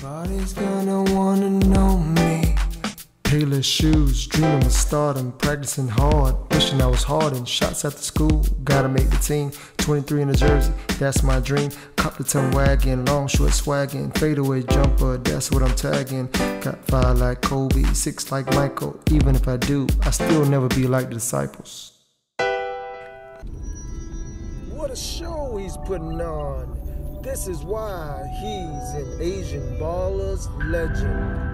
Everybody's gonna wanna know me. Payless shoes, dreaming of stardom, practicing hard, wishing I was hardened. Shots after school, gotta make the team. 23 in a jersey, that's my dream. Cop the tongue wagging, long short swagging, fadeaway jumper, that's what I'm tagging. Got 5 like Kobe, 6 like Michael. Even if I do, I still never be like the disciples. What a show he's putting on. This is why he's an Asian Ballers legend.